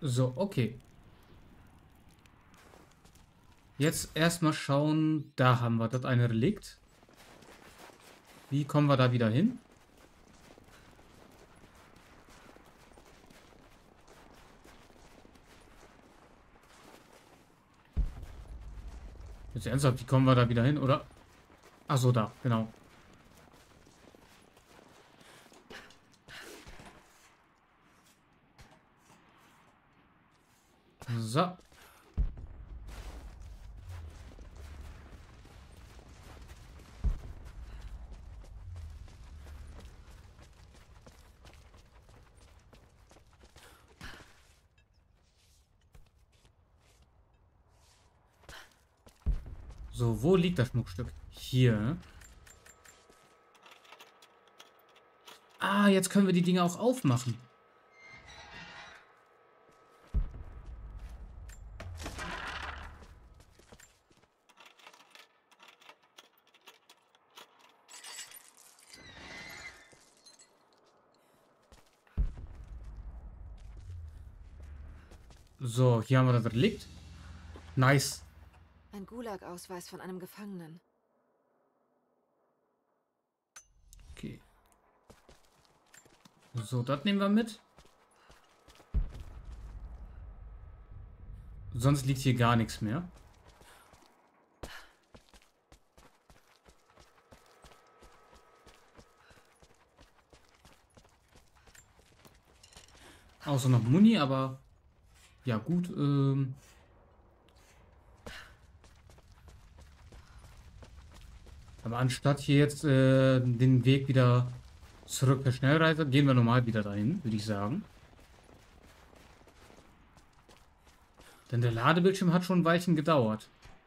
So, okay. Jetzt erstmal schauen. Da haben wir das eine Relikt. Wie kommen wir da wieder hin? Jetzt ernsthaft, wie kommen wir da wieder hin, oder? Ach so, da, genau. So. So, wo liegt das Schmuckstück? Hier. Ah, jetzt können wir die Dinge auch aufmachen. So, hier haben wir das Relikt. Nice. Ein Gulag-Ausweis von einem Gefangenen. Okay. So, das nehmen wir mit. Sonst liegt hier gar nichts mehr. Außer noch Muni, aber ja gut. Aber anstatt hier jetzt den Weg wieder zurück per Schnellreise, gehen wir normal wieder dahin, würde ich sagen. Denn der Ladebildschirm hat schon ein Weilchen gedauert.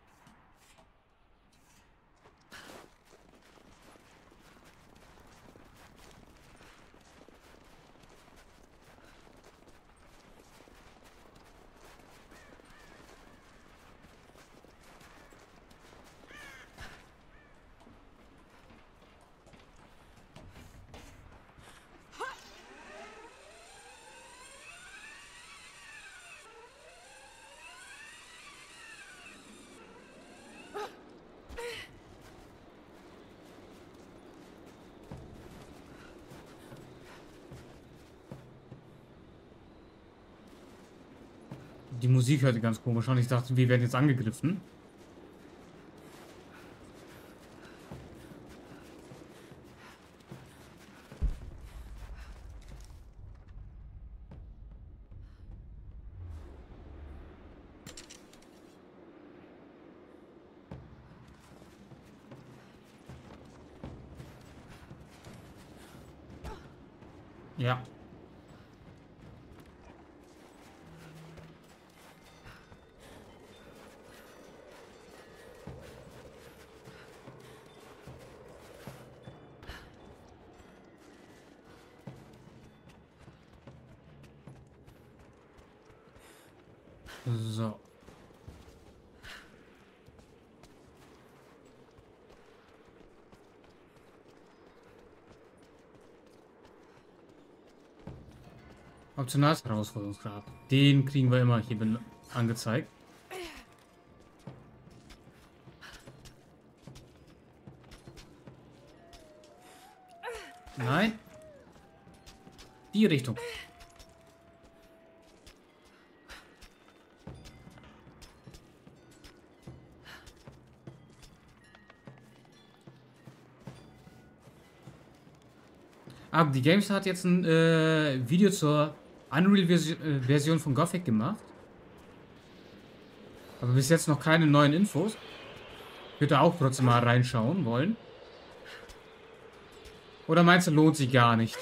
Die Musik hörte ganz komisch an. Ich dachte, wir werden jetzt angegriffen. Ja. So. Optionales Herausforderungsgrad. Den kriegen wir immer hier angezeigt. Nein. Die Richtung. Ah, die Games hat jetzt ein Video zur Unreal-Version von Gothic gemacht. Aber bis jetzt noch keine neuen Infos. Ich würde auch trotzdem mal reinschauen wollen. Oder meinst du, lohnt sich gar nicht?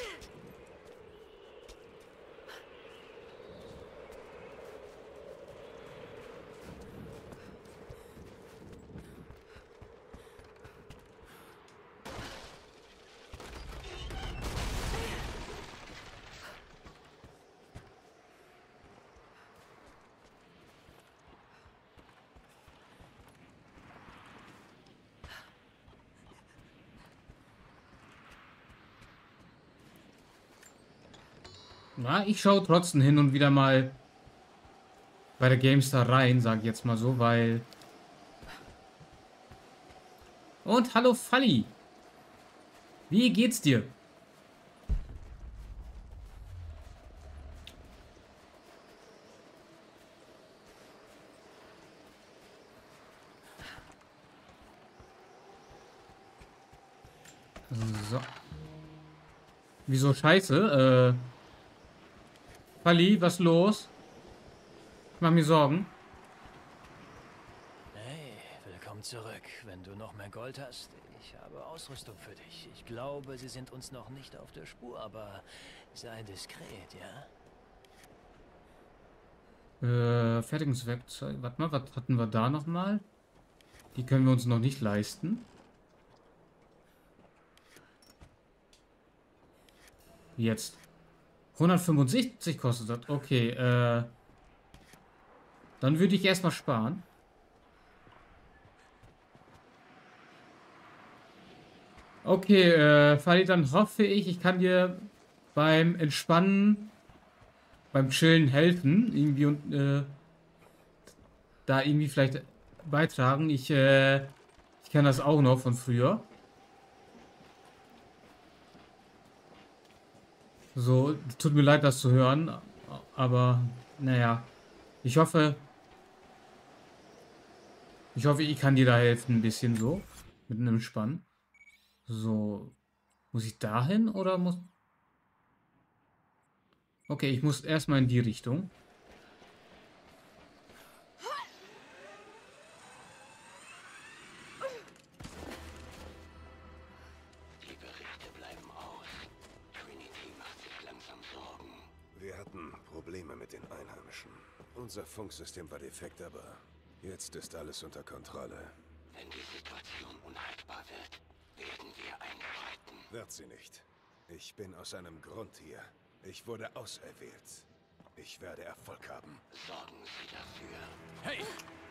Na, ich schaue trotzdem hin und wieder mal bei der GameStar rein, sage ich jetzt mal so, weil... Und hallo Falli. Wie geht's dir? So. Wieso scheiße? Falli, was los? Ich mach mir Sorgen. Hey, willkommen zurück. Wenn du noch mehr Gold hast, ich habe Ausrüstung für dich. Ich glaube, sie sind uns noch nicht auf der Spur, aber sei diskret, ja? Fertigungswerkzeug. Warte mal, was hatten wir da nochmal? Die können wir uns noch nicht leisten. Jetzt. 175 kostet das. Okay, dann würde ich erstmal sparen. Okay, Fadi, dann hoffe ich kann dir beim Entspannen, beim Chillen helfen. Irgendwie und da irgendwie vielleicht beitragen. Ich kenne das auch noch von früher. So, tut mir leid, das zu hören, aber naja, ich hoffe, ich kann dir da helfen, ein bisschen so, mit einem Spann. So, muss ich dahin oder muss... Okay, ich muss erstmal in die Richtung. Die Berichte bleiben aus. Trinity macht sich langsam Sorgen. Wir hatten Probleme mit den Einheimischen. Unser Funksystem war defekt, aber jetzt ist alles unter Kontrolle. Wenn die Situation unhaltbar wird, werden wir einschreiten. Wird sie nicht. Ich bin aus einem Grund hier. Ich wurde auserwählt. Ich werde Erfolg haben. Sorgen Sie dafür. Hey!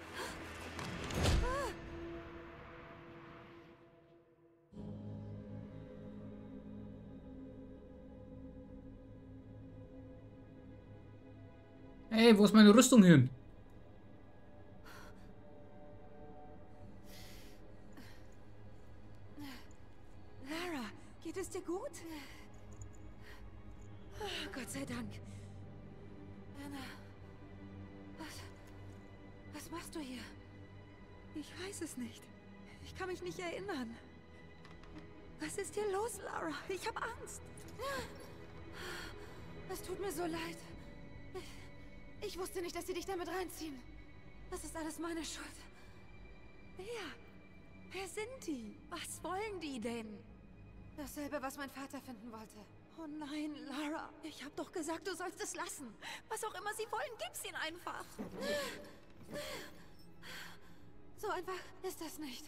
Ey, wo ist meine Rüstung hin? Lara, geht es dir gut? Gott sei Dank. Anna, was machst du hier? Ich weiß es nicht. Ich kann mich nicht erinnern. Was ist hier los, Lara? Ich habe Angst. Es tut mir so leid. Ich wusste nicht, dass sie dich damit reinziehen. Das ist alles meine Schuld. Wer sind die? Was wollen die denn? Dasselbe, was mein Vater finden wollte. Oh nein, Lara. Ich habe doch gesagt, du sollst es lassen. Was auch immer sie wollen, gib's ihnen einfach. So einfach ist das nicht.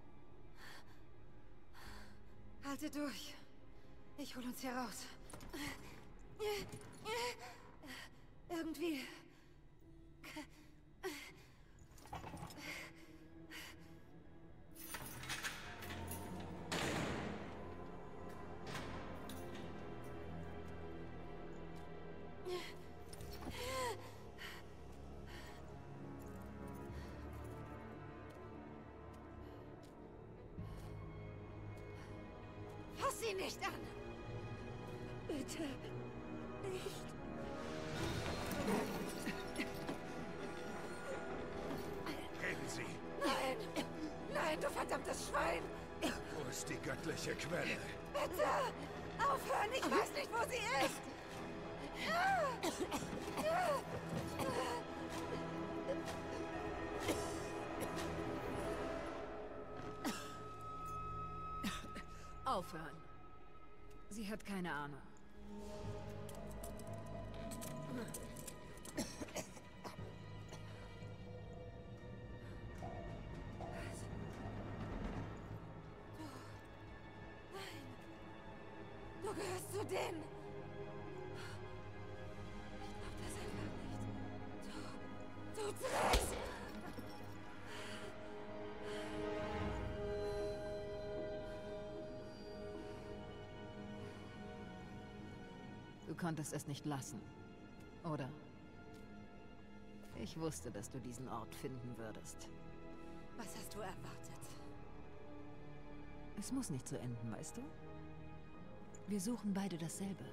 Halte durch. Ich hol uns hier raus. Irgendwie. Fass sie nicht an! Bitte. Nicht. Reden Sie! Nein! Nein, du verdammtes Schwein! Wo ist die göttliche Quelle? Bitte! Aufhören! Ich weiß nicht, wo sie ist! Aufhören. Sie hat keine Ahnung. Du gehörst zu denen! Ich glaub das einfach nicht. Du Drecks! Du konntest es nicht lassen. Oder? Ich wusste, dass du diesen Ort finden würdest. Was hast du erwartet? Es muss nicht so enden, weißt du? Wir suchen beide dasselbe.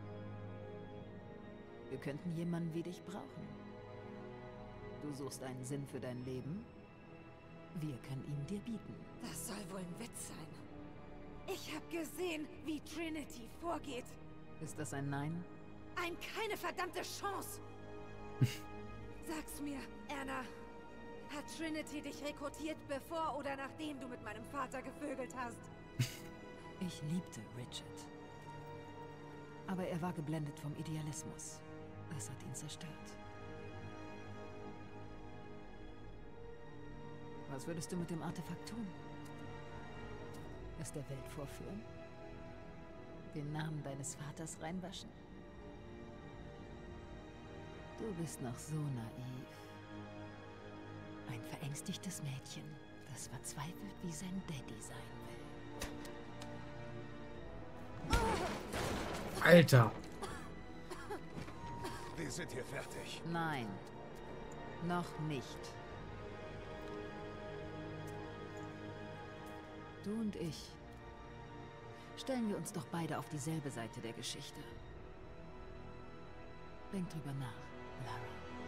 Wir könnten jemanden wie dich brauchen. Du suchst einen Sinn für dein Leben. Wir können ihn dir bieten. Das soll wohl ein Witz sein. Ich habe gesehen, wie Trinity vorgeht. Ist das ein Nein? Keine verdammte Chance. Sag's mir, Anna. Hat Trinity dich rekrutiert, bevor oder nachdem du mit meinem Vater gevögelt hast? Ich liebte Richard. Aber er war geblendet vom Idealismus. Das hat ihn zerstört. Was würdest du mit dem Artefakt tun? Es der Welt vorführen? Den Namen deines Vaters reinwaschen? Du bist noch so naiv. Ein verängstigtes Mädchen, das verzweifelt wie sein Daddy sein will. Alter. Wir sind hier fertig. Nein, noch nicht. Du und ich. Stellen wir uns doch beide auf dieselbe Seite der Geschichte. Denk drüber nach, Lara.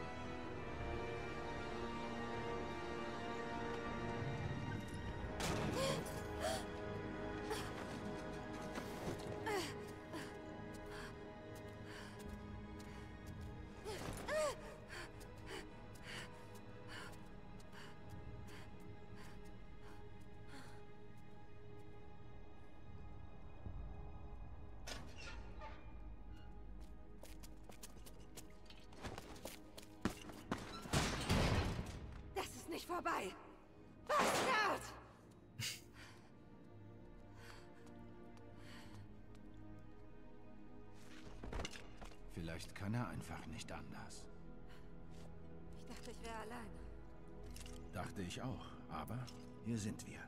Vorbei! Bastard! Vielleicht kann er einfach nicht anders. Ich dachte, ich wäre allein. Dachte ich auch, aber hier sind wir.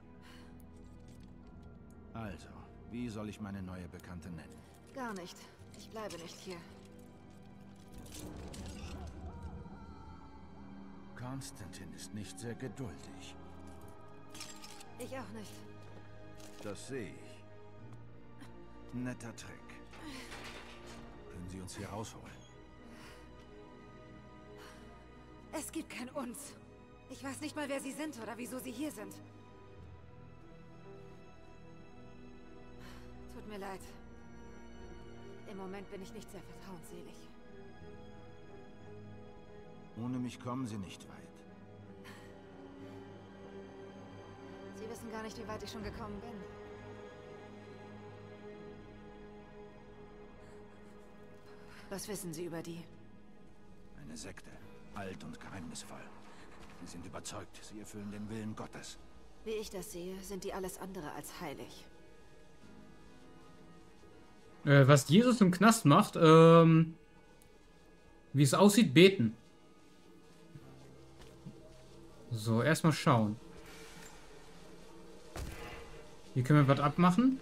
Also, wie soll ich meine neue Bekannte nennen? Gar nicht. Ich bleibe nicht hier. Konstantin ist nicht sehr geduldig. Ich auch nicht. Das sehe ich. Netter Trick. Können Sie uns hier rausholen? Es gibt kein Uns. Ich weiß nicht mal, wer Sie sind oder wieso Sie hier sind. Tut mir leid. Im Moment bin ich nicht sehr vertrauensselig. Ohne mich kommen Sie nicht weit. Sie wissen gar nicht, wie weit ich schon gekommen bin. Was wissen Sie über die? Eine Sekte. Alt und geheimnisvoll. Sie sind überzeugt, sie erfüllen den Willen Gottes. Wie ich das sehe, sind die alles andere als heilig. Was Jesus im Knast macht, wie es aussieht, beten. So, erstmal schauen. Hier können wir was abmachen.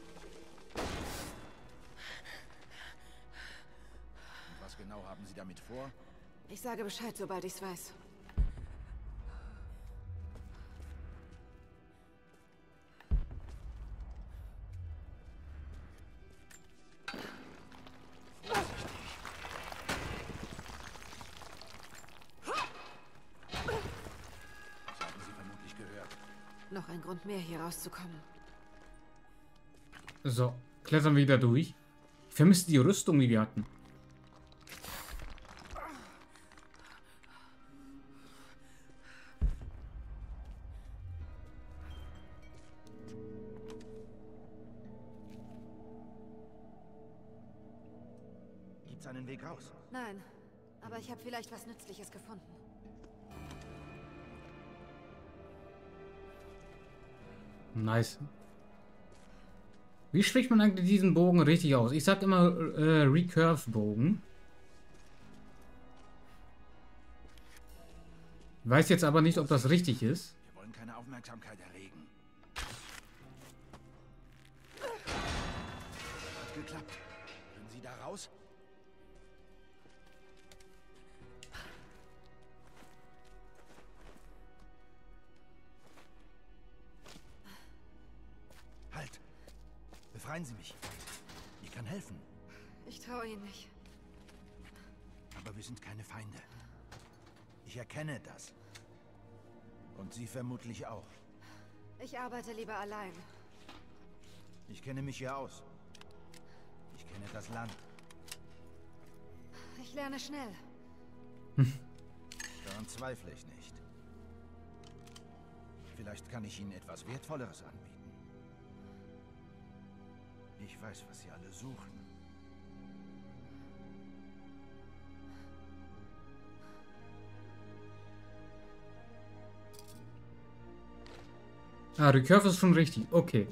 Und was genau haben Sie damit vor? Ich sage Bescheid, sobald ich's weiß. Noch ein Grund mehr, hier rauszukommen. So, klettern wir wieder durch. Ich vermisse die Rüstung, die wir hatten. Gibt's einen Weg raus? Nein, aber ich habe vielleicht was Nützliches gefunden. Nice. Wie spricht man eigentlich diesen Bogen richtig aus? Ich sag immer Recurve-Bogen. Weiß jetzt aber nicht, ob das richtig ist. Wir wollen keine Aufmerksamkeit erregen. Hat geklappt. Können Sie da raus? Befreien Sie mich. Ich kann helfen. Ich traue Ihnen nicht. Aber wir sind keine Feinde. Ich erkenne das. Und Sie vermutlich auch. Ich arbeite lieber allein. Ich kenne mich hier aus. Ich kenne das Land. Ich lerne schnell. Daran zweifle ich nicht. Vielleicht kann ich Ihnen etwas Wertvolleres anbieten. Ich weiß, was Sie alle suchen. Ah, Recurve ist schon richtig. Okay.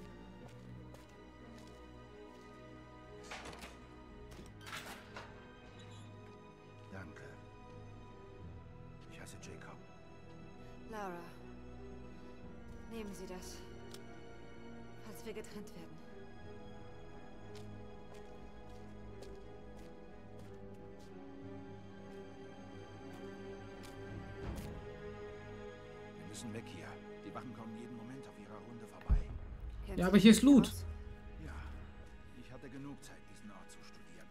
Danke. Ich heiße Jacob. Lara, nehmen Sie das, falls wir getrennt werden. Wir müssen weg hier. Die Wachen kommen jeden Moment auf ihrer Runde vorbei. Kennen Ja, Sie aber hier sich ist Loot. aus? Ja, ich hatte genug Zeit, diesen Ort zu studieren.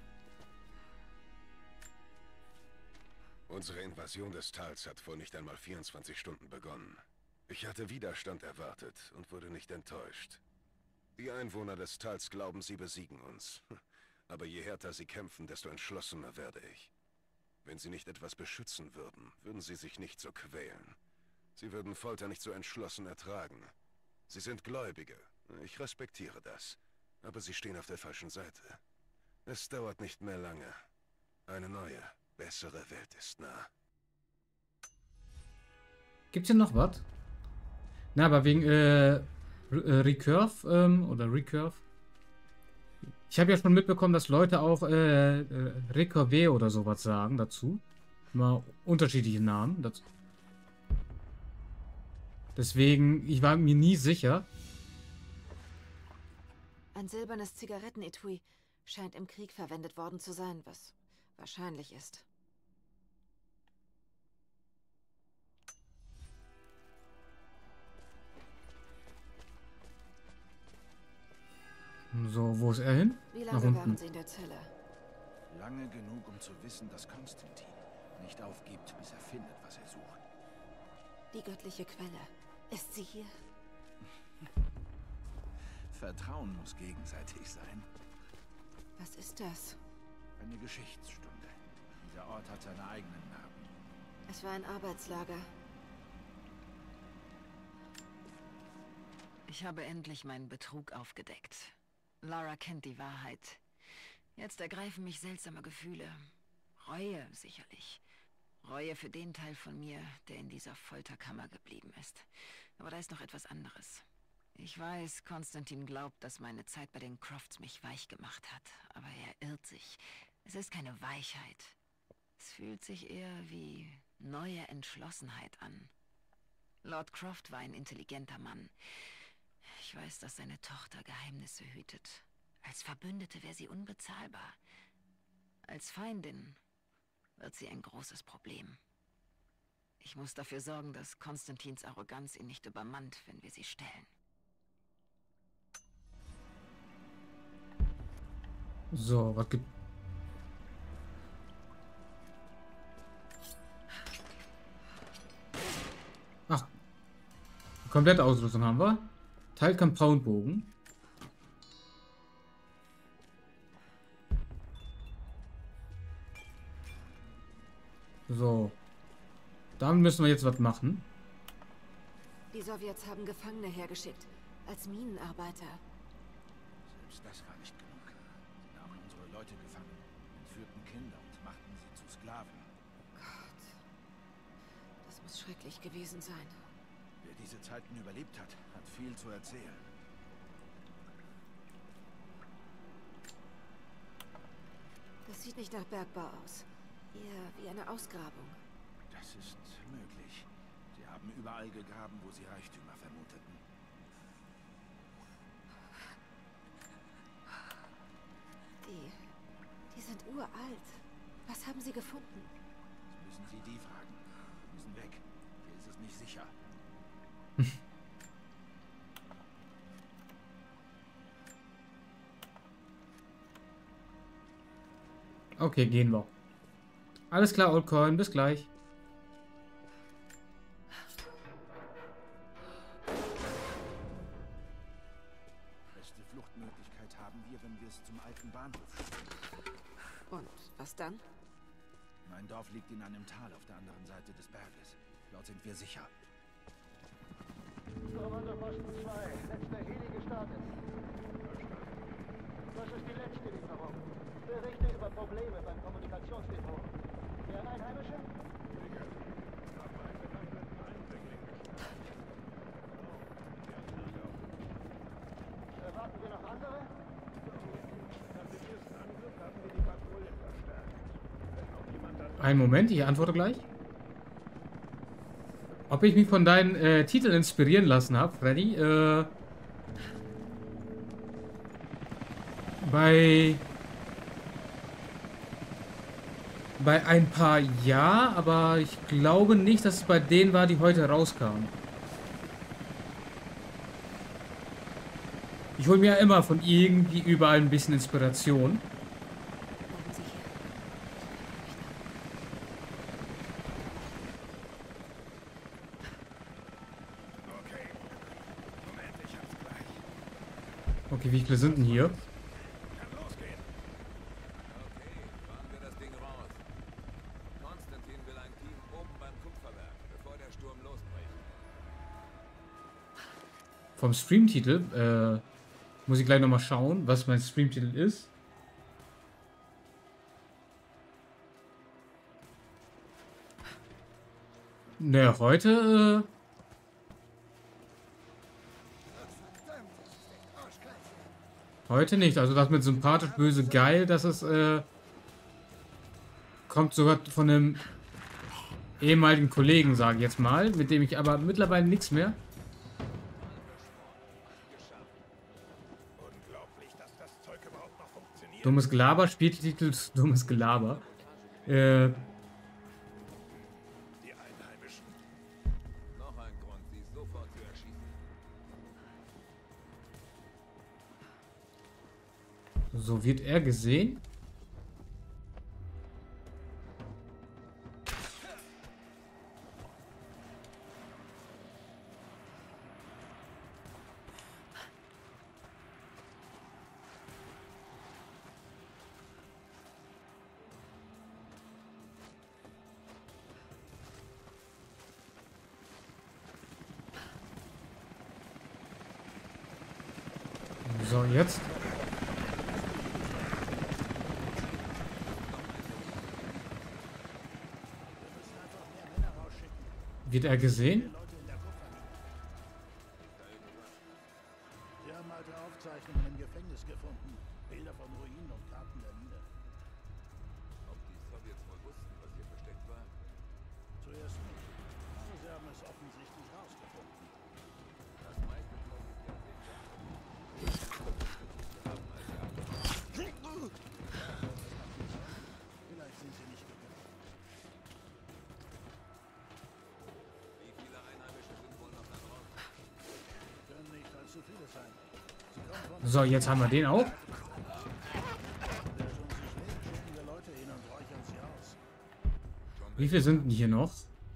Unsere Invasion des Tals hat vor nicht einmal 24 Stunden begonnen. Ich hatte Widerstand erwartet und wurde nicht enttäuscht. Die Einwohner des Tals glauben, sie besiegen uns. Aber je härter sie kämpfen, desto entschlossener werde ich. Wenn sie nicht etwas beschützen würden, würden sie sich nicht so quälen. Sie würden Folter nicht so entschlossen ertragen. Sie sind Gläubige. Ich respektiere das. Aber sie stehen auf der falschen Seite. Es dauert nicht mehr lange. Eine neue, bessere Welt ist nah. Gibt's hier noch was? Na, aber wegen Recurve oder Recurve. Ich habe ja schon mitbekommen, dass Leute auch Recurve oder sowas sagen dazu. Immer unterschiedliche Namen dazu. Deswegen, ich war mir nie sicher. Ein silbernes Zigarettenetui scheint im Krieg verwendet worden zu sein, was wahrscheinlich ist. So, wo ist er hin? Wie Nach lange unten. waren Sie in der Zelle? Lange genug, um zu wissen, dass Konstantin nicht aufgibt, bis er findet, was er sucht. Die göttliche Quelle. Ist sie hier? Vertrauen muss gegenseitig sein. Was ist das? Eine Geschichtsstunde. Dieser Ort hat seine eigenen Narben. Es war ein Arbeitslager. Ich habe endlich meinen Betrug aufgedeckt. Lara kennt die Wahrheit. Jetzt ergreifen mich seltsame Gefühle. Reue, sicherlich. Reue für den Teil von mir, der in dieser Folterkammer geblieben ist. Aber da ist noch etwas anderes. Ich weiß, Konstantin glaubt, dass meine Zeit bei den Crofts mich weich gemacht hat. Aber er irrt sich. Es ist keine Weichheit. Es fühlt sich eher wie neue Entschlossenheit an. Lord Croft war ein intelligenter Mann. Ich weiß, dass seine Tochter Geheimnisse hütet. Als Verbündete wäre sie unbezahlbar. Als Feindin wird sie ein großes Problem. Ich muss dafür sorgen, dass Konstantins Arroganz ihn nicht übermannt, wenn wir sie stellen. So, was gibt... Ach. Komplette Ausrüstung haben wir. Teil Compoundbogen. So. Damit müssen wir jetzt was machen. Die Sowjets haben Gefangene hergeschickt. Als Minenarbeiter. Selbst das war nicht genug. Sie nahmen unsere Leute gefangen, entführten Kinder und machten sie zu Sklaven. Gott. Das muss schrecklich gewesen sein. Wer diese Zeiten überlebt hat, hat viel zu erzählen. Das sieht nicht nach Bergbau aus. Eher wie eine Ausgrabung. Das ist möglich. Sie haben überall gegraben, wo sie Reichtümer vermuteten. Die sind uralt. Was haben Sie gefunden? Das müssen Sie die fragen. Wir müssen weg. Hier ist es nicht sicher. Okay, gehen wir. Alles klar, Oldcoin, bis gleich. Beste Fluchtmöglichkeit haben wir, wenn wir es zum alten Bahnhof schaffen. Und was dann? Mein Dorf liegt in einem Tal auf der anderen Seite des Berges. Dort sind wir sicher. Kommandoposten 2, letzter Heli gestartet. Das ist die letzte Lieferung. Berichte über Probleme beim Kommunikationsdepot. Der Einheimische? Erwarten wir noch andere? Einen Moment, ich antworte gleich. Ob ich mich von deinen Titeln inspirieren lassen habe, Freddy? Bei ein paar ja, aber ich glaube nicht, dass es bei denen war, die heute rauskamen. Ich hole mir ja immer von irgendwie überall ein bisschen Inspiration. Bleiben Sie hier. Okay. Moment, ich hab's gleich. Okay, wie viele sind denn hier? Kann losgehen. Okay, fahren wir das Ding raus. Konstantin will ein Team oben beim Kupferwerk, bevor der Sturm losbricht. Vom Streamtitel, muss ich gleich nochmal schauen, was mein Streamtitel ist. Ne, heute, heute nicht. Also das mit sympathisch, böse, geil, das ist, kommt sogar von einem ehemaligen Kollegen, sage ich jetzt mal, mit dem ich aber mittlerweile nichts mehr. Unglaublich, dass das Zeug überhaupt noch funktioniert. Dummes Gelaber, Spieltitel, dummes Gelaber. Die Einheimischen. Noch ein Grund, sie sofort zu erschießen. So wird er gesehen. So, jetzt. Wird er gesehen? Wir haben alte Aufzeichnungen im Gefängnis gefunden. Bilder von Ruinen und Karten der Mine. Ob die Sowjets wohl wussten, was hier versteckt war? Zuerst nicht. Aber sie haben es offensichtlich rausgefunden. Das meiste glaube ich ja sicher. Vielleicht sind sie nicht gekommen. Wie viele Einheimische sind wohl noch da draußen? Können nicht allzu viele sein. Sie kommen von So, jetzt haben wir den auch. der schon sich will, schicken wir Leute hin und räuchern sie aus. Wie viele sind denn hier noch?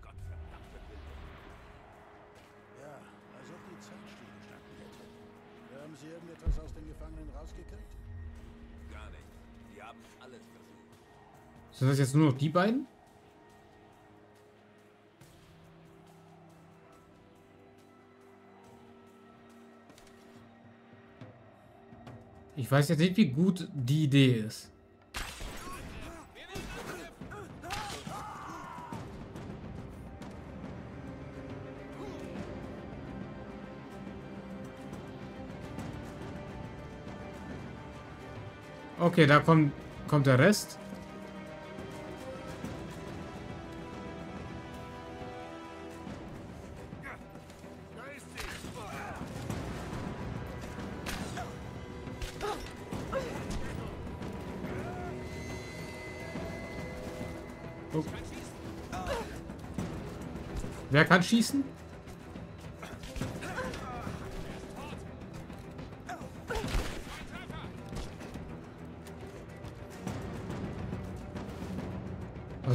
Ja, als ob die Zeit stillgestanden hätte. Haben Sie irgendetwas aus den Gefangenen rausgekriegt? Gar nicht. Die haben alles versucht. Sind das jetzt nur noch die beiden? Ich weiß jetzt nicht, wie gut die Idee ist. Okay, da kommt der Rest. Oh. Wer kann schießen?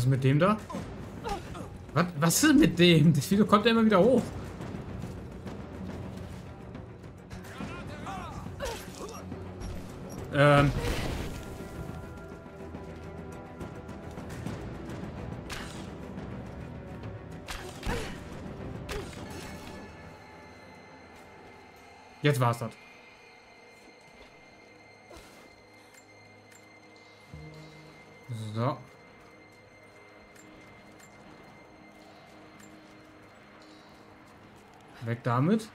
Was ist mit dem da? Was ist mit dem? Das Video kommt ja immer wieder hoch. Jetzt war's das. So. Weg damit.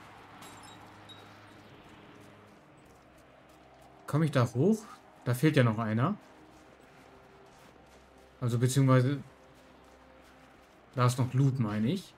Komme ich da hoch? Da fehlt ja noch einer. Also beziehungsweise da ist noch Loot, meine ich.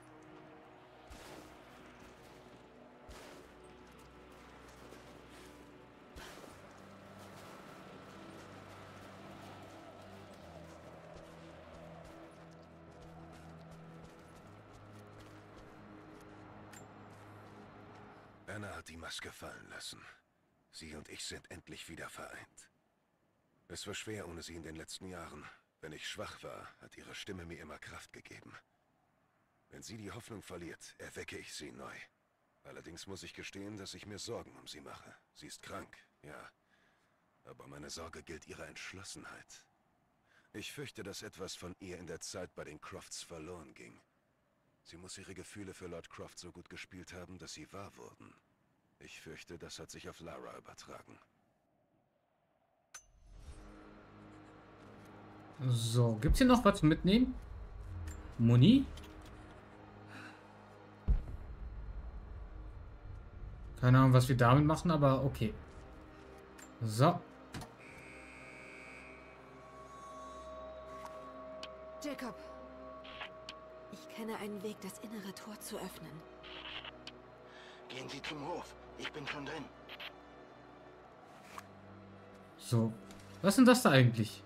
Anna hat die Maske fallen lassen. Sie und ich sind endlich wieder vereint. Es war schwer ohne sie in den letzten Jahren. Wenn ich schwach war, hat ihre Stimme mir immer Kraft gegeben. Wenn sie die Hoffnung verliert, erwecke ich sie neu. Allerdings muss ich gestehen, dass ich mir Sorgen um sie mache. Sie ist krank, ja. Aber meine Sorge gilt ihrer Entschlossenheit. Ich fürchte, dass etwas von ihr in der Zeit bei den Crofts verloren ging. Sie muss ihre Gefühle für Lord Croft so gut gespielt haben, dass sie wahr wurden. Ich fürchte, das hat sich auf Lara übertragen. So, gibt's hier noch was zum Mitnehmen? Muni? Keine Ahnung, was wir damit machen, aber okay. So. Jacob. Ich kenne einen Weg, das innere Tor zu öffnen. Gehen Sie zum Hof. Ich bin schon drin. So. Was ist denn das da eigentlich?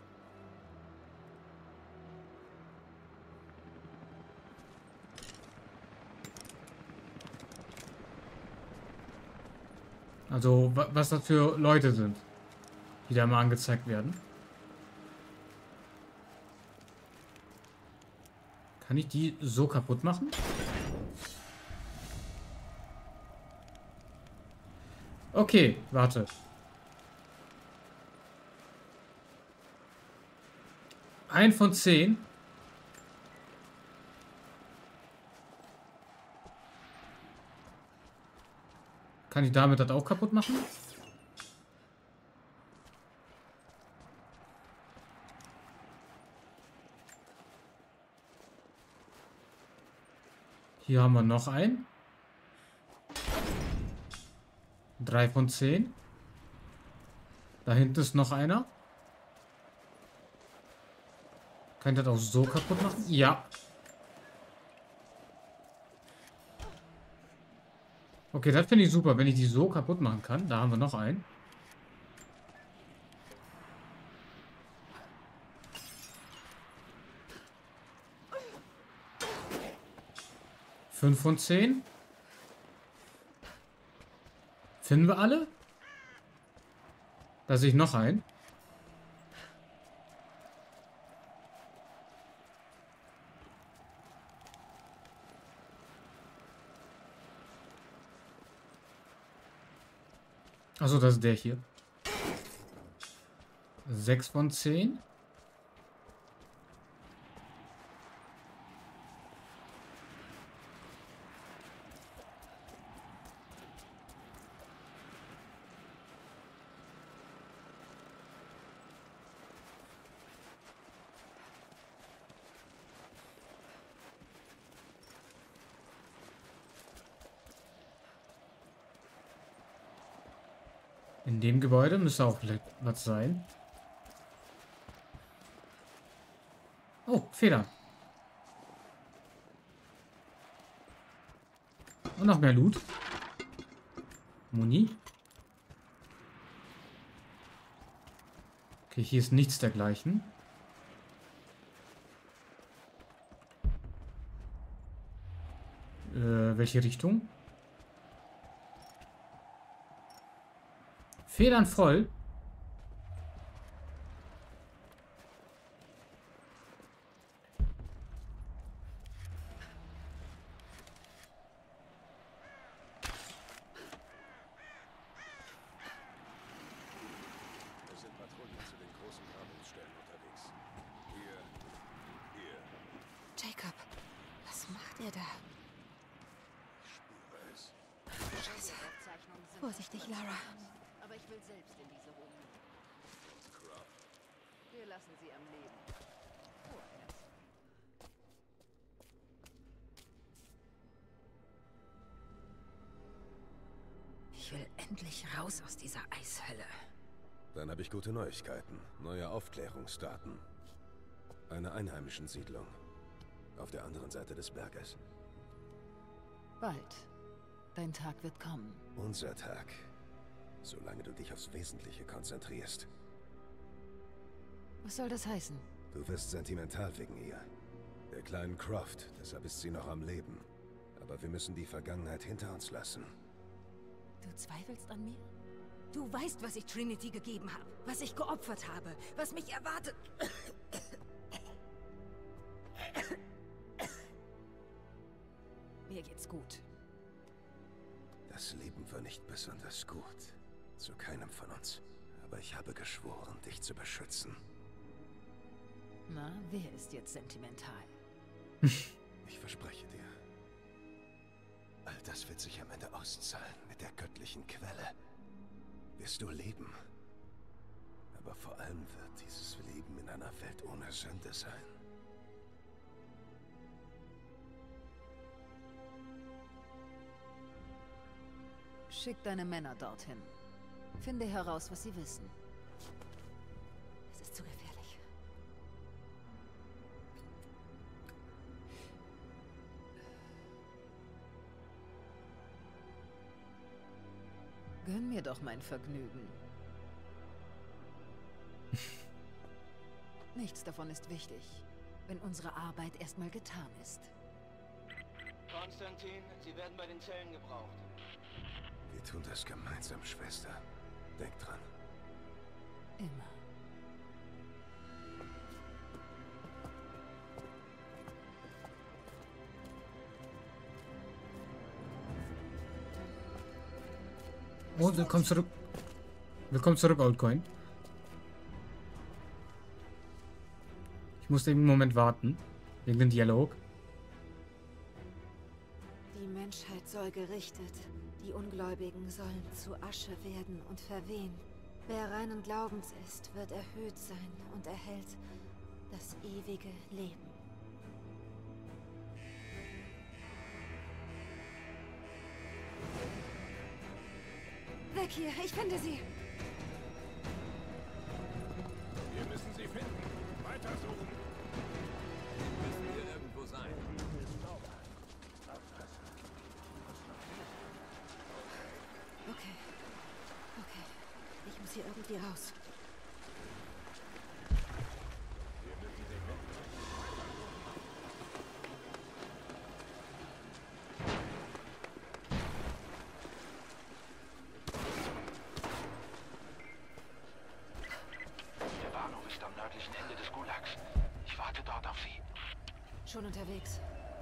Also, was das für Leute sind, die da mal angezeigt werden. Kann ich die so kaputt machen? Okay, warte. Ein von 10. Kann ich damit das auch kaputt machen? Hier haben wir noch einen. 3 von 10. Da hinten ist noch einer. Kann ich das auch so kaputt machen? Ja. Okay, das finde ich super, wenn ich die so kaputt machen kann. Da haben wir noch einen. Fünf von 10. Finden wir alle? Da sehe ich noch einen. Achso, das ist der hier. 6 von 10. In dem Gebäude müsste auch was sein. Oh, Feder. Und noch mehr Loot. Muni. Okay, hier ist nichts dergleichen. Welche Richtung? Federn voll. Jacob, was macht ihr da? Scheiße. Vorsichtig, Lara. Aber ich will selbst in diese Ruhe. Wir lassen sie am Leben. Vorerst. Ich will endlich raus aus dieser Eishölle. Dann habe ich gute Neuigkeiten. Neue Aufklärungsdaten. Eine einheimischen Siedlung. Auf der anderen Seite des Berges. Bald. Dein Tag wird kommen. Unser Tag. Solange du dich aufs Wesentliche konzentrierst. Was soll das heißen? Du wirst sentimental wegen ihr. Der kleinen Croft, deshalb ist sie noch am Leben. Aber wir müssen die Vergangenheit hinter uns lassen. Du zweifelst an mir? Du weißt, was ich Trinity gegeben habe, was ich geopfert habe, was mich erwartet. Mir geht's gut. Das Leben war nicht besonders gut. Zu keinem von uns. Aber ich habe geschworen, dich zu beschützen. Na, wer ist jetzt sentimental? Ich verspreche dir. All das wird sich am Ende auszahlen mit der göttlichen Quelle. Wirst du leben. Aber vor allem wird dieses Leben in einer Welt ohne Sünde sein. Schick deine Männer dorthin. Finde heraus, was sie wissen. Es ist zu gefährlich. Gönn mir doch mein Vergnügen. Nichts davon ist wichtig, wenn unsere Arbeit erstmal getan ist. Konstantin, Sie werden bei den Zellen gebraucht. Wir tun das gemeinsam, Schwester. Denk dran. Immer. Oh, willkommen zurück. Willkommen zurück, Oldcoin. Ich musste eben einen Moment warten. Wegen dem Dialog. Die Menschheit soll gerichtet. Die Ungläubigen sollen zu Asche werden und verwehen. Wer reinen Glaubens ist, wird erhöht sein und erhält das ewige Leben. Weg hier, ich finde sie. Wir müssen sie finden. Weiter suchen. Müssen hier irgendwo sein. Okay. Okay. Ich muss hier irgendwie raus. Der Bahnhof ist am nördlichen Ende des Gulags. Ich warte dort auf Sie. Schon unterwegs.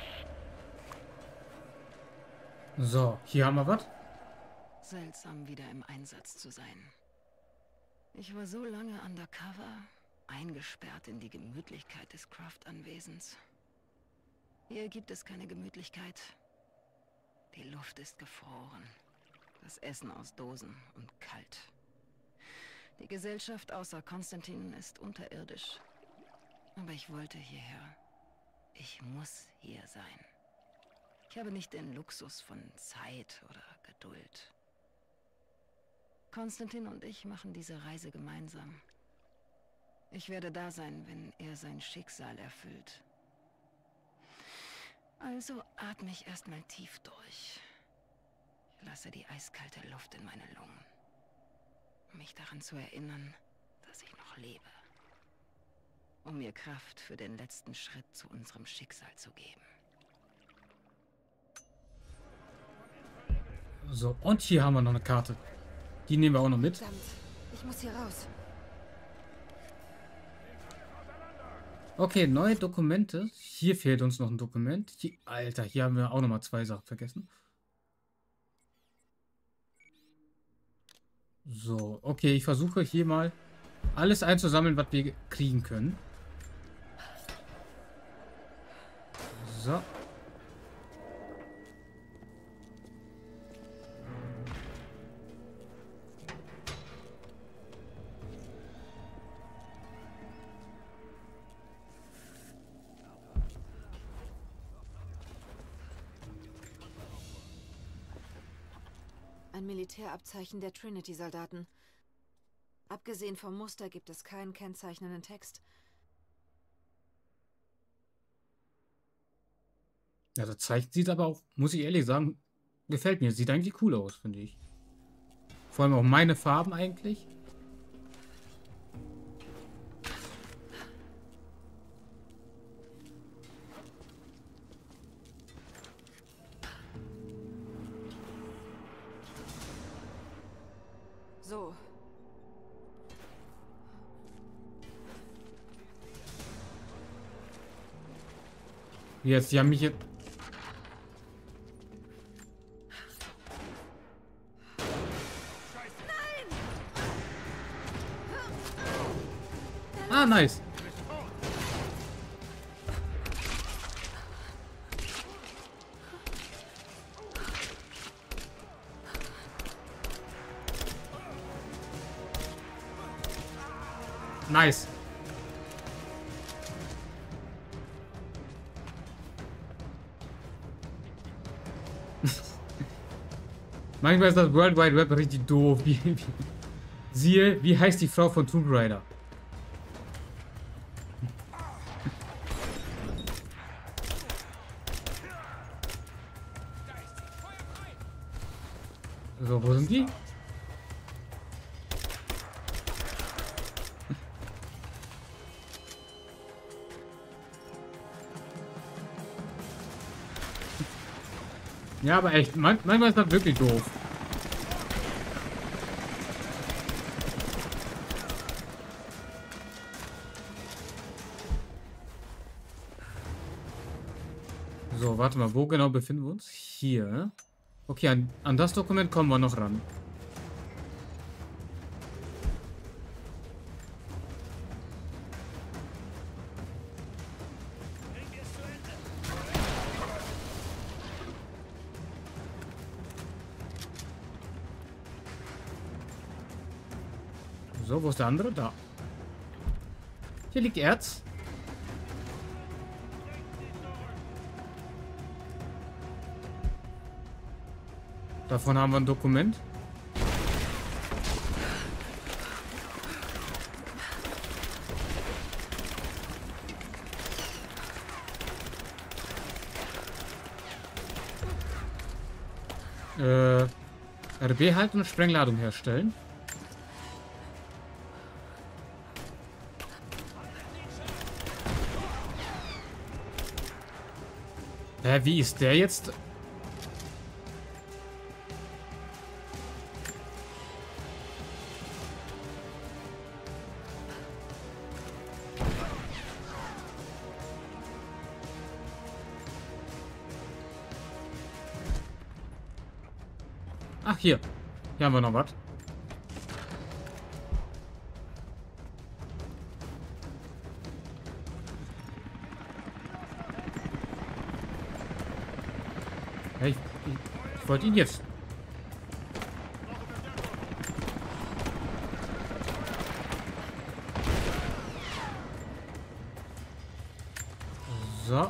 So, hier haben wir was. Seltsam, wieder im Einsatz zu sein. Ich war so lange undercover, eingesperrt in die Gemütlichkeit des Croft-Anwesens. Hier gibt es keine Gemütlichkeit. Die Luft ist gefroren. Das Essen aus Dosen und kalt. Die Gesellschaft außer Konstantin ist unterirdisch. Aber ich wollte hierher. Ich muss hier sein. Ich habe nicht den Luxus von Zeit oder Geduld. Konstantin und ich machen diese Reise gemeinsam. Ich werde da sein, wenn er sein Schicksal erfüllt. Also atme ich erstmal tief durch. Ich lasse die eiskalte Luft in meine Lungen, um mich daran zu erinnern, dass ich noch lebe. Um mir Kraft für den letzten Schritt zu unserem Schicksal zu geben. So, und hier haben wir noch eine Karte. Die nehmen wir auch noch mit. Verdammt, ich muss hier raus. Okay, neue Dokumente. Hier fehlt uns noch ein Dokument. Hier, Alter, hier haben wir auch noch mal zwei Sachen vergessen. So, okay, ich versuche hier mal alles einzusammeln, was wir kriegen können. So. Ein Militärabzeichen der Trinity-Soldaten. Abgesehen vom Muster gibt es keinen kennzeichnenden Text. Ja, das Zeichen sieht aber auch, muss ich ehrlich sagen, gefällt mir. Sieht eigentlich cool aus, finde ich. Vor allem auch meine Farben eigentlich. So. Jetzt, die haben mich jetzt... Ah, nice. Nice. Manchmal ist das World Wide Web richtig doof. Siehe, wie heißt die Frau von Tomb Raider? So, wo sind die? Ja, aber echt, manchmal ist das wirklich doof. So, warte mal, wo genau befinden wir uns? Hier. Okay, an das Dokument kommen wir noch ran. So, wo ist der andere? Da. Hier liegt Erz. Davon haben wir ein Dokument. RB halten und Sprengladung herstellen. Wie ist der jetzt? Ach, hier. Hier haben wir noch was. Hey, ich wollte ihn jetzt. So.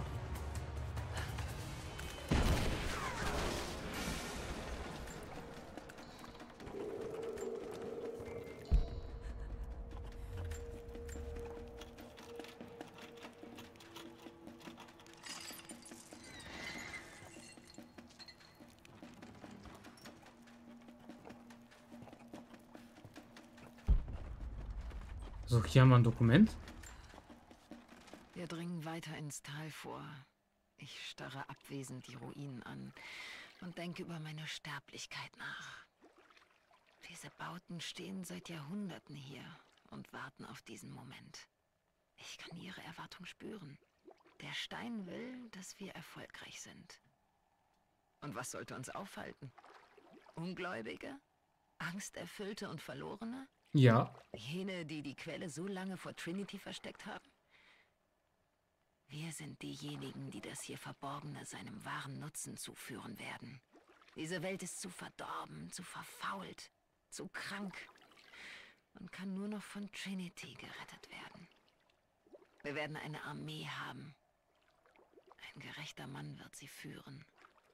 So, hier haben wir ein Dokument. Wir dringen weiter ins Tal vor. Ich starre abwesend die Ruinen an und denke über meine Sterblichkeit nach. Diese Bauten stehen seit Jahrhunderten hier und warten auf diesen Moment. Ich kann ihre Erwartung spüren. Der Stein will, dass wir erfolgreich sind. Und was sollte uns aufhalten? Ungläubige? Angsterfüllte und Verlorene? Ja. Jene, die die Quelle so lange vor Trinity versteckt haben? Wir sind diejenigen, die das hier Verborgene seinem wahren Nutzen zuführen werden. Diese Welt ist zu verdorben, zu verfault, zu krank und kann nur noch von Trinity gerettet werden. Wir werden eine Armee haben. Ein gerechter Mann wird sie führen.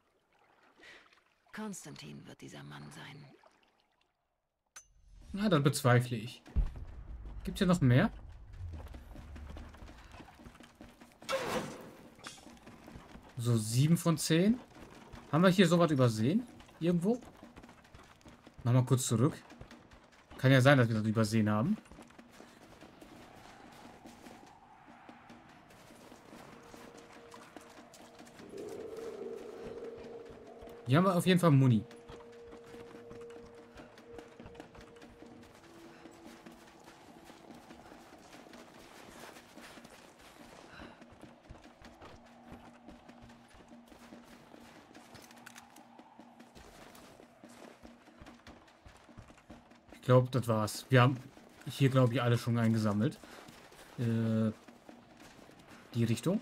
Konstantin wird dieser Mann sein. Na, dann bezweifle ich. Gibt's hier noch mehr? So, 7 von 10. Haben wir hier sowas übersehen? Irgendwo? Nochmal kurz zurück. Kann ja sein, dass wir das übersehen haben. Hier haben wir auf jeden Fall Muni. Ich glaube, das war's. Wir haben hier, glaube ich, alle schon eingesammelt. Die Richtung.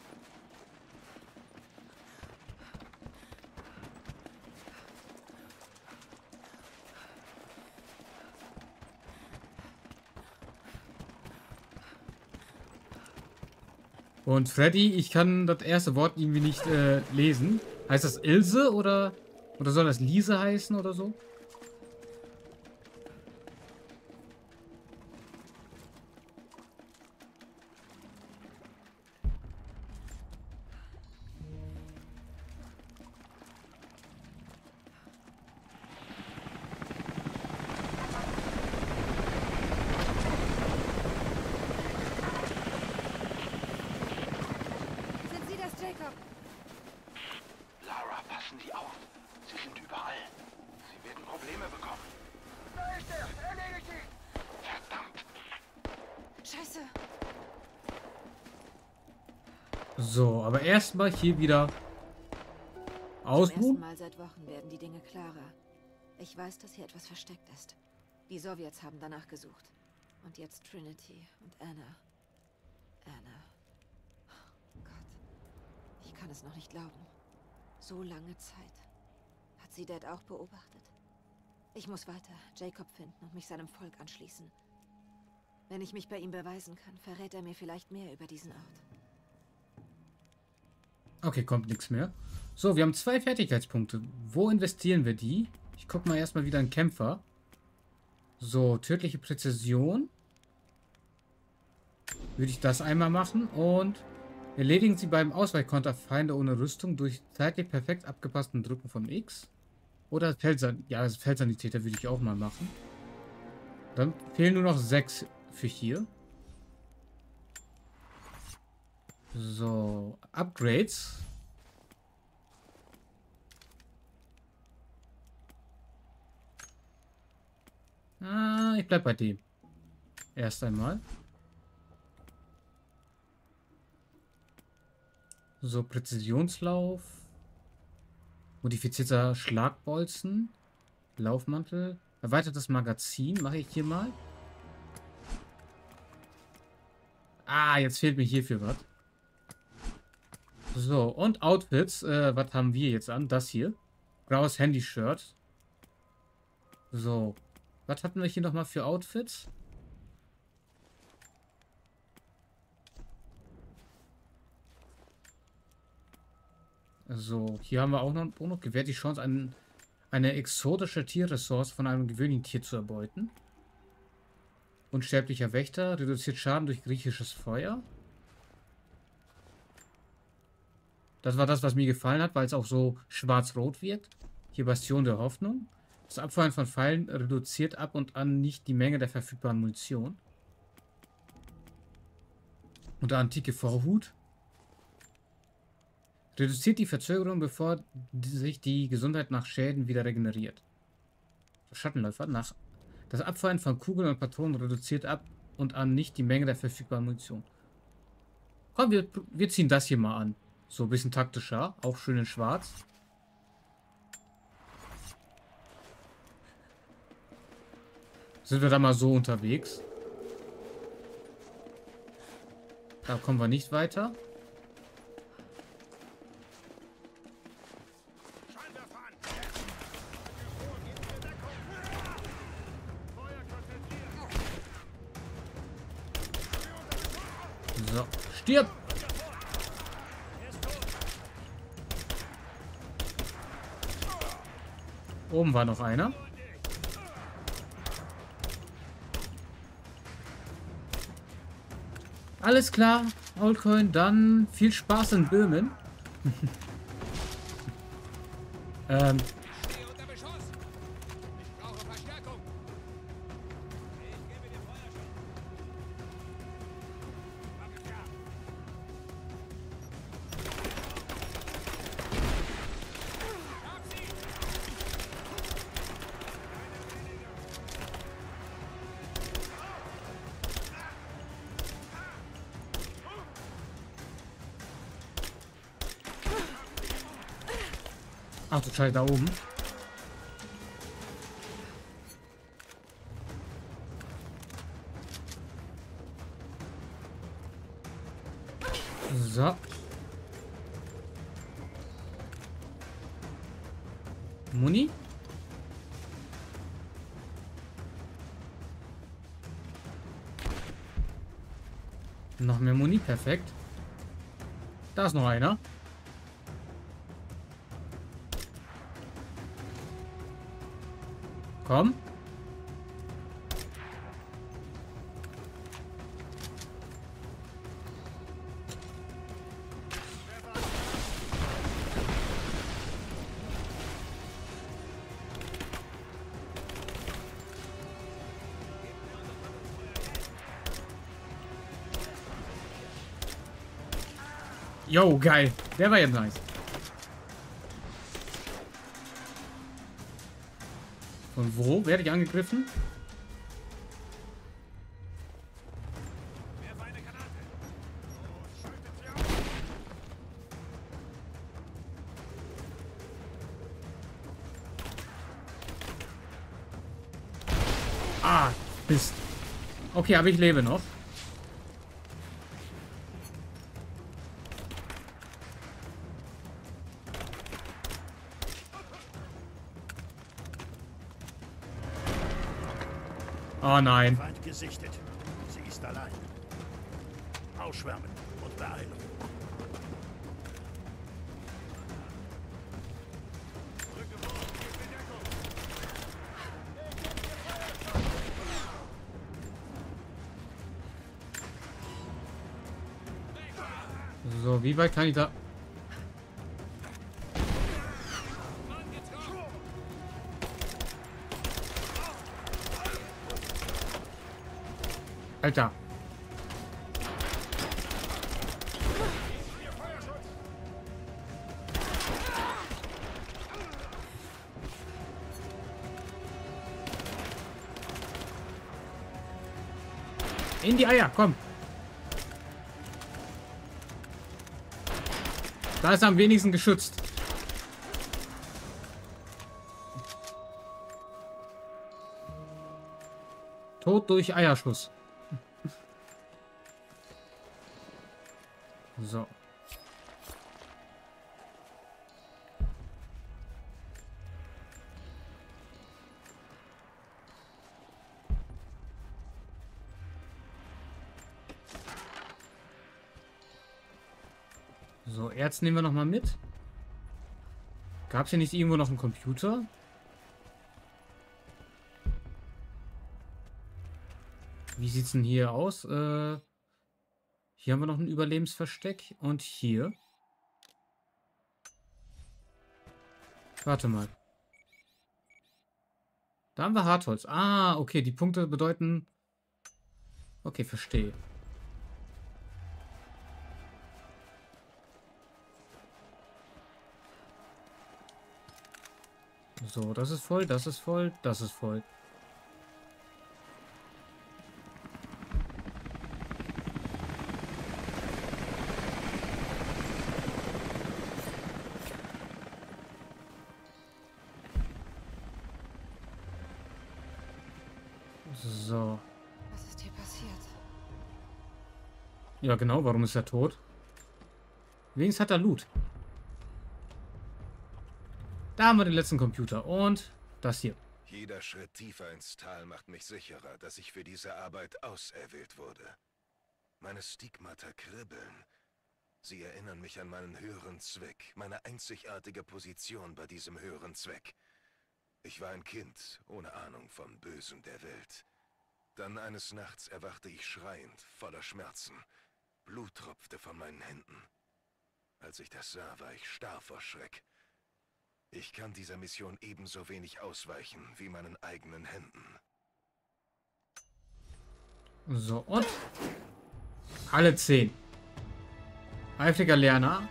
Und Freddy, ich kann das erste Wort irgendwie nicht lesen. Heißt das Ilse oder soll das Lise heißen oder so? Sind Sie das, Jacob? Lara, passen Sie auf. Sie sind überall. Sie werden Probleme bekommen. Da ist er! Erledigt ihn! Verdammt! Scheiße. So, aber erstmal hier wieder Zum ausruhen. ersten Mal seit Wochen werden die Dinge klarer. Ich weiß, dass hier etwas versteckt ist. Die Sowjets haben danach gesucht. Und jetzt Trinity und Anna. Anna. Oh Gott. Ich kann es noch nicht glauben. So lange Zeit. Hat sie Dad auch beobachtet? Ich muss weiter Jacob finden und mich seinem Volk anschließen. Wenn ich mich bei ihm beweisen kann, verrät er mir vielleicht mehr über diesen Ort. Okay, kommt nichts mehr. So, wir haben 2 Fertigkeitspunkte. Wo investieren wir die? Ich gucke mal erstmal wieder in Kämpfer. So, tödliche Präzision. Würde ich das einmal machen. Und erledigen Sie beim Ausweichkonter Feinde ohne Rüstung durch zeitlich perfekt abgepassten Drücken von X. Oder Feldsanitäter würde ich auch mal machen. Dann fehlen nur noch 6 für hier. So, Upgrades. Ich bleib bei dem. Erst einmal. So, Präzisionslauf. Modifizierter Schlagbolzen. Laufmantel. Erweitertes Magazin mache ich hier mal. Jetzt fehlt mir hierfür was. So, und Outfits. Was haben wir jetzt an? Das hier. Graues Handy-Shirt. So. Was hatten wir hier nochmal für Outfits? So, hier haben wir auch noch einen Bonus. Gewährt die Chance, eine exotische Tierressource von einem gewöhnlichen Tier zu erbeuten. Unsterblicher Wächter. Reduziert Schaden durch griechisches Feuer. Das war das, was mir gefallen hat, weil es auch so schwarz-rot wird. Hier Bastion der Hoffnung. Das Abfeuern von Pfeilen reduziert ab und an nicht die Menge der verfügbaren Munition. Und der antike Vorhut. Reduziert die Verzögerung, bevor sich die Gesundheit nach Schäden wieder regeneriert. Schattenläufer. Das Abfeuern von Kugeln und Patronen reduziert ab und an nicht die Menge der verfügbaren Munition. Komm, wir ziehen das hier mal an. So ein bisschen taktischer. Auch schön in schwarz. Sind wir da mal so unterwegs? Da kommen wir nicht weiter. Stirb! Oben war noch einer. Alles klar, Oldcoin, dann viel Spaß in Böhmen. Ach du Scheiße, da oben. So. Muni? Noch mehr Muni, perfekt. Da ist noch einer. Komm. Jo, geil. Der war jetzt nice. Von wo werde ich angegriffen? Ah, Mist. Okay, aber ich lebe noch. Oh nein. Feind gesichtet. Sie ist allein. Ausschwärmen und beeilen. So, wie weit kann ich da... Alter. In die Eier, komm. Da ist er am wenigsten geschützt. Tod durch Eierschuss. So. So, Erz nehmen wir noch mal mit. Gab es hier nicht irgendwo noch einen Computer? Wie sieht's denn hier aus? Hier haben wir noch ein Überlebensversteck. Und hier. Warte mal. Da haben wir Hartholz. Ah, okay. Die Punkte bedeuten... Okay, verstehe. So, das ist voll, das ist voll, das ist voll. So. Was ist hier passiert? Ja, genau. Warum ist er tot? Wenigstens hat er Loot. Da haben wir den letzten Computer. Und das hier. Jeder Schritt tiefer ins Tal macht mich sicherer, dass ich für diese Arbeit auserwählt wurde. Meine Stigmata kribbeln. Sie erinnern mich an meinen höheren Zweck, meine einzigartige Position bei diesem höheren Zweck. Ich war ein Kind, ohne Ahnung vom Bösen der Welt. Dann eines Nachts erwachte ich schreiend, voller Schmerzen. Blut tropfte von meinen Händen. Als ich das sah, war ich starr vor Schreck. Ich kann dieser Mission ebenso wenig ausweichen wie meinen eigenen Händen. So, und alle 10. Eifriger Lerner.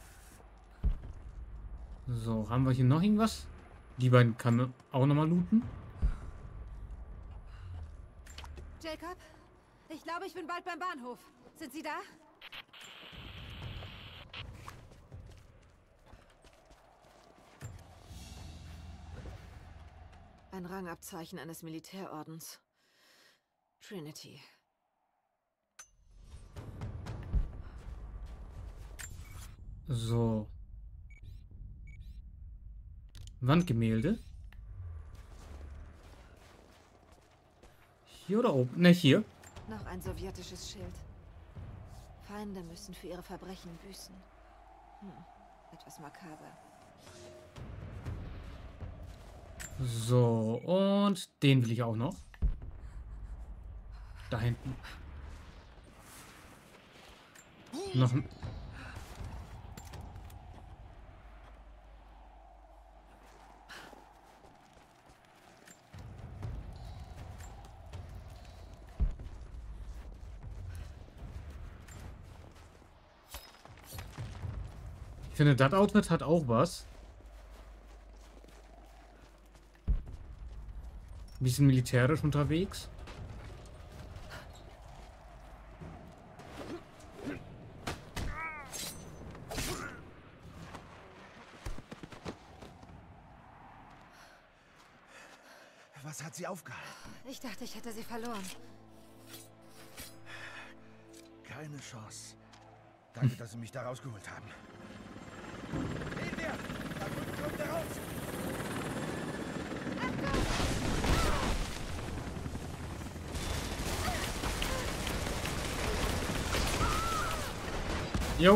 So, haben wir hier noch irgendwas? Die beiden kann man auch nochmal looten. Jacob, ich glaube, ich bin bald beim Bahnhof. Sind Sie da? Ein Rangabzeichen eines Militärordens. Trinity. So. Wandgemälde. Hier oder oben? Ne, hier. Noch ein sowjetisches Schild. Feinde müssen für ihre Verbrechen büßen. Etwas makaber. So, und den will ich auch noch. Da hinten. Noch ein... Ich finde, das Outfit hat auch was. Ein bisschen militärisch unterwegs. Was hat sie aufgehalten? Ich dachte, ich hätte sie verloren. Keine Chance. Danke, dass Sie mich da rausgeholt haben. Gehen wir! Da kommt er raus! Jo.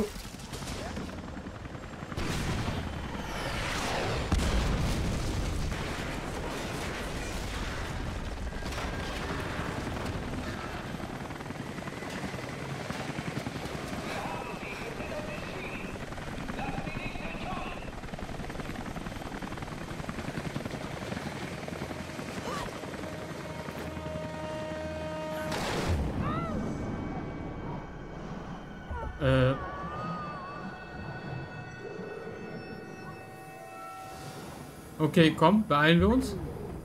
Okay, komm, beeilen wir uns.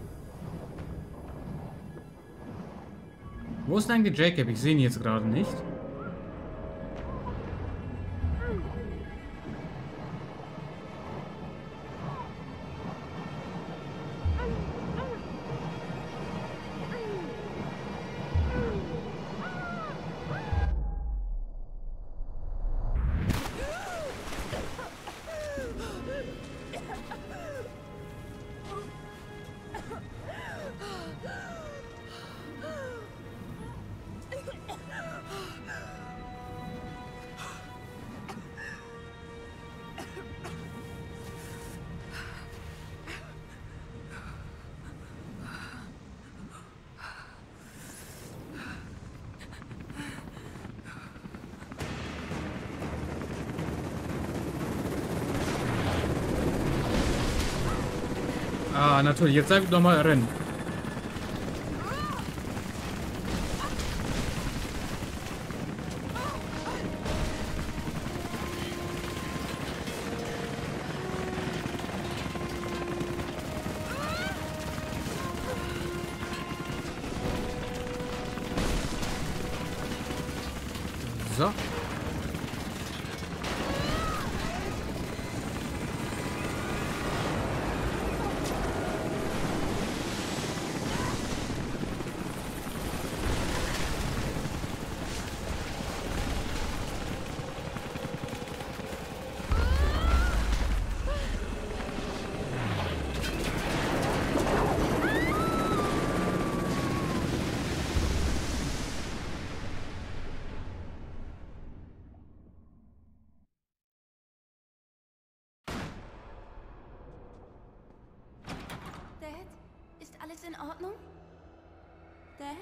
Wo ist denn eigentlich Jacob? Ich sehe ihn jetzt gerade nicht. Ah, natürlich. Jetzt einfach nochmal rennen. So. Alles in Ordnung? Dad?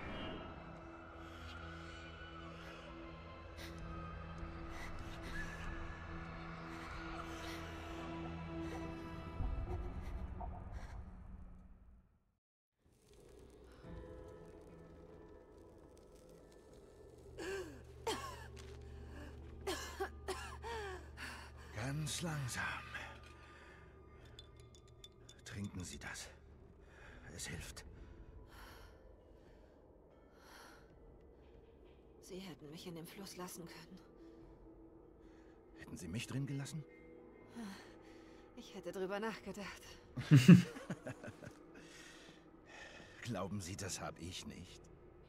Ganz langsam. Trinken Sie das. Es hilft. Sie hätten mich in dem Fluss lassen können. Hätten Sie mich drin gelassen? Ich hätte drüber nachgedacht. Glauben Sie, das habe ich nicht?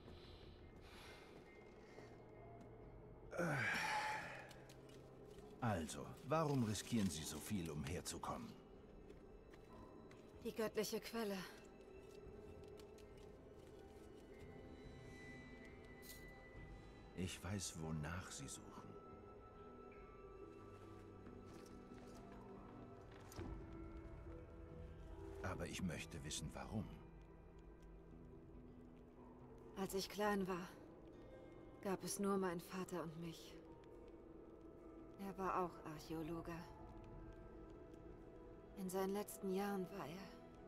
Also, warum riskieren Sie so viel, um herzukommen? Die göttliche Quelle. Ich weiß, wonach Sie suchen. Aber ich möchte wissen, warum. Als ich klein war, gab es nur meinen Vater und mich. Er war auch Archäologe. In seinen letzten Jahren war er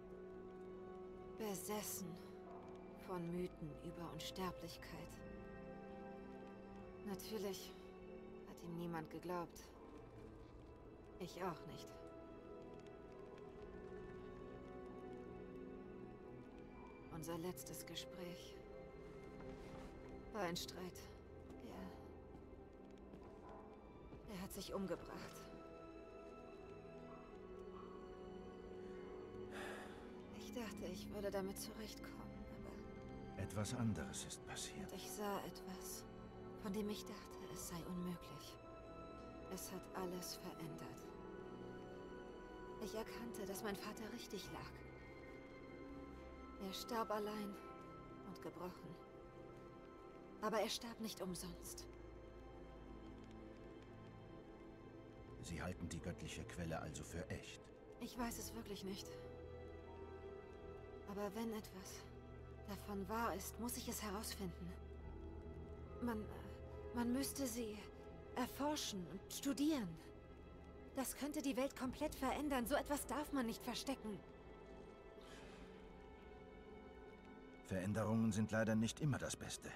besessen von Mythen über Unsterblichkeit. Natürlich hat ihm niemand geglaubt. Ich auch nicht. Unser letztes Gespräch war ein Streit. Er hat sich umgebracht. Ich dachte, ich würde damit zurechtkommen, aber... Etwas anderes ist passiert. Ich sah etwas, von dem ich dachte, es sei unmöglich. Es hat alles verändert. Ich erkannte, dass mein Vater richtig lag. Er starb allein und gebrochen. Aber er starb nicht umsonst. Sie halten die göttliche Quelle also für echt? Ich weiß es wirklich nicht. Aber wenn etwas davon wahr ist, muss ich es herausfinden. Man müsste sie erforschen und studieren. Das könnte die Welt komplett verändern. So etwas darf man nicht verstecken. Veränderungen sind leider nicht immer das Beste.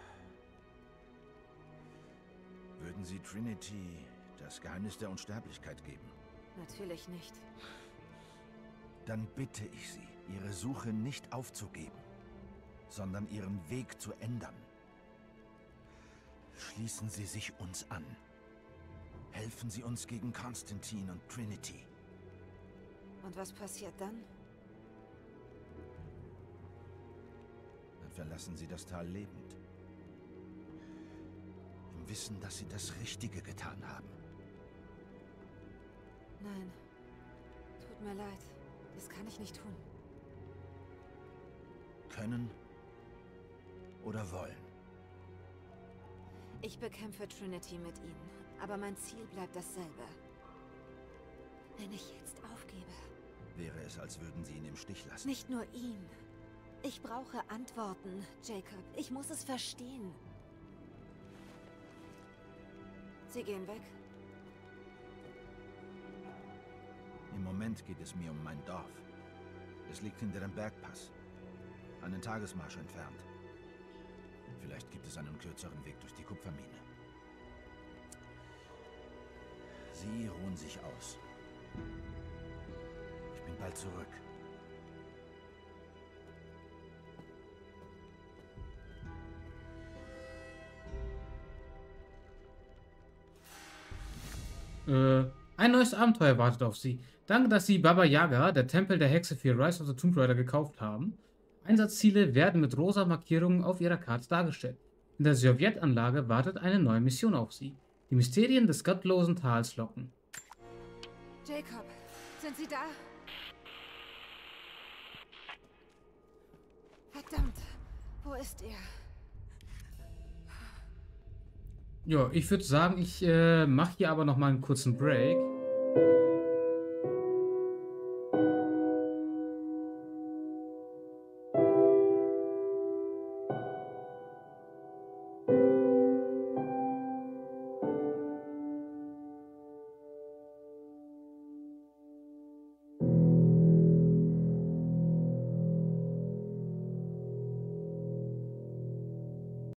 Würden Sie Trinity das Geheimnis der Unsterblichkeit geben? Natürlich nicht. Dann bitte ich Sie, Ihre Suche nicht aufzugeben, sondern Ihren Weg zu ändern. Schließen Sie sich uns an. Helfen Sie uns gegen Konstantin und Trinity. Und was passiert dann? Dann verlassen Sie das Tal lebend. Im Wissen, dass Sie das Richtige getan haben. Nein. Tut mir leid. Das kann ich nicht tun. Können oder wollen? Ich bekämpfe Trinity mit ihnen, aber mein Ziel bleibt dasselbe. Wenn ich jetzt aufgebe... Wäre es, als würden Sie ihn im Stich lassen. Nicht nur ihn. Ich brauche Antworten, Jacob. Ich muss es verstehen. Sie gehen weg? Im Moment geht es mir um mein Dorf. Es liegt hinter dem Bergpass. Einen Tagesmarsch entfernt. Vielleicht gibt es einen kürzeren Weg durch die Kupfermine. Sie ruhen sich aus. Ich bin bald zurück. Ein neues Abenteuer wartet auf Sie. Danke, dass Sie Baba Yaga, der Tempel der Hexe für Rise of the Tomb Raider, gekauft haben. Einsatzziele werden mit rosa Markierungen auf Ihrer Karte dargestellt. In der Sowjetanlage wartet eine neue Mission auf Sie. Die Mysterien des gottlosen Tals locken. Jacob, sind Sie da? Verdammt, wo ist er? Ja, ich würde sagen, ich mache hier aber noch mal einen kurzen Break.